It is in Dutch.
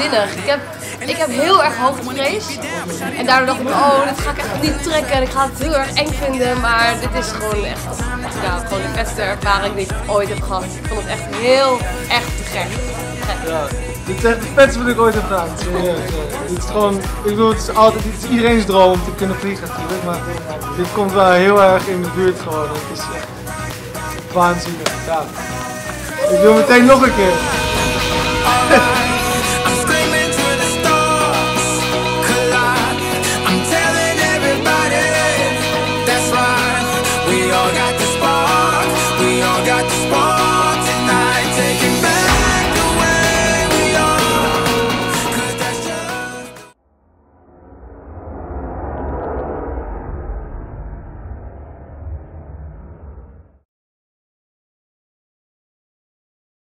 krankzinnig. Ik heb heel erg hoogtevrees. En daardoor dacht ik, oh, dit ga ik echt niet trekken. En ik ga het heel erg eng vinden. Maar dit is gewoon echt, ja, gewoon de vetste ervaring die ik ooit heb gehad. Ik vond het echt echt te gek. Ja, dit is echt het vetste wat ik ooit heb gedaan. Serieus. Dit is gewoon, ik bedoel, het is iedereen's droom om te kunnen vliegen natuurlijk. Maar dit komt wel heel erg in de buurt gewoon. Het is echt waanzinnig. Ja. Ik wil meteen nog een keer.